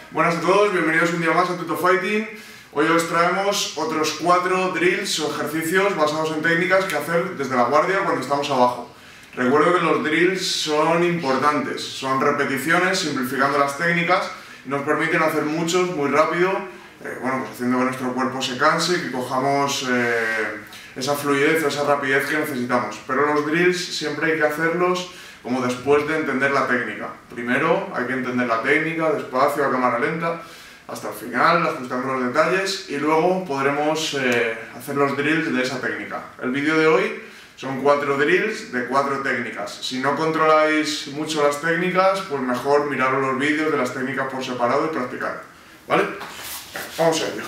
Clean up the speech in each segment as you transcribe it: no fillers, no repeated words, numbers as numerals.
Buenas a todos, bienvenidos un día más a Tuto Fighting. Hoy os traemos otros 4 drills o ejercicios basados en técnicas que hacer desde la guardia cuando estamos abajo. Recuerdo que los drills son importantes, son repeticiones simplificando las técnicas y nos permiten hacer muchos muy rápido, haciendo que nuestro cuerpo se canse y que cojamos esa fluidez o esa rapidez que necesitamos. Pero los drills siempre hay que hacerlos como después de entender la técnica. Primero hay que entender la técnica, despacio, a cámara lenta, hasta el final, ajustando los detalles y luego podremos hacer los drills de esa técnica. El vídeo de hoy son 4 drills de 4 técnicas. Si no controláis mucho las técnicas, pues mejor miraros los vídeos de las técnicas por separado y practicar. ¿Vale? Vamos a ello.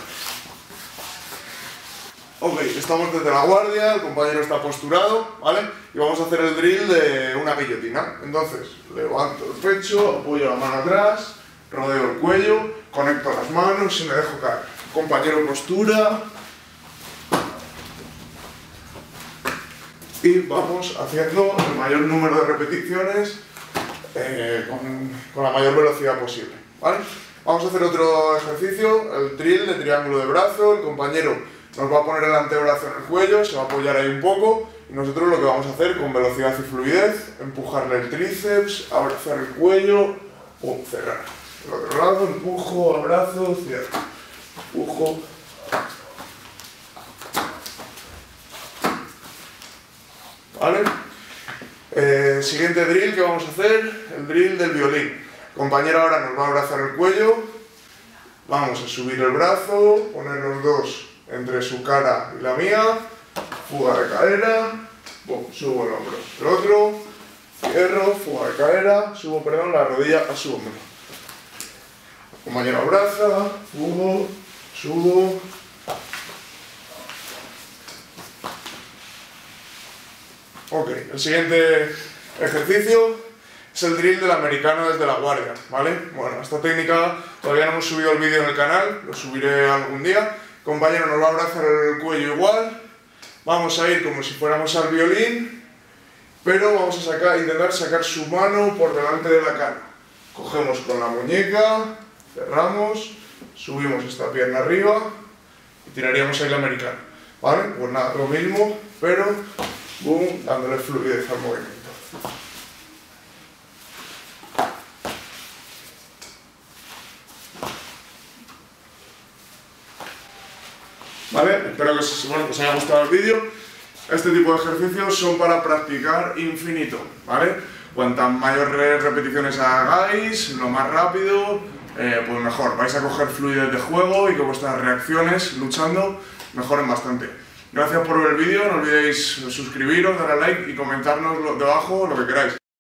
Ok, estamos desde la guardia, el compañero está posturado, ¿vale? Y vamos a hacer el drill de una guillotina. Entonces, levanto el pecho, apoyo la mano atrás, rodeo el cuello, conecto las manos y me dejo caer. Compañero postura. Y vamos haciendo el mayor número de repeticiones con la mayor velocidad posible, ¿vale? Vamos a hacer otro ejercicio, el drill de triángulo de brazo. El compañero nos va a poner el antebrazo en el cuello, se va a apoyar ahí un poco y nosotros lo que vamos a hacer con velocidad y fluidez, empujarle el tríceps, abrazar el cuello, cerrar. El otro lado, empujo, abrazo, cierro, empujo. ¿Vale? Siguiente drill que vamos a hacer, el drill del violín. El compañero ahora nos va a abrazar el cuello, vamos a subir el brazo, poner los dos entre su cara y la mía, fuga de cadera, subo el hombro, el otro, cierro, fuga de cadera, subo, la rodilla a su hombro. El compañero abraza, fugo, subo. Ok, el siguiente ejercicio es el drill del americano desde la guardia, ¿vale? Bueno, esta técnica todavía no hemos subido el vídeo en el canal, lo subiré algún día. El compañero nos va a abrazar el cuello igual, vamos a ir como si fuéramos al violín, pero vamos a intentar sacar su mano por delante de la cara. Cogemos con la muñeca, cerramos, subimos esta pierna arriba y tiraríamos ahí el americano, ¿vale? Pues nada, lo mismo, pero boom, dándole fluidez al movimiento. ¿Vale? Espero que os haya gustado el vídeo. Este tipo de ejercicios son para practicar infinito, ¿vale? Cuantas mayores repeticiones hagáis, lo más rápido, pues mejor. Vais a coger fluidez de juego y que vuestras reacciones luchando mejoren bastante. Gracias por ver el vídeo, no olvidéis suscribiros, darle a like y comentarnos debajo lo que queráis.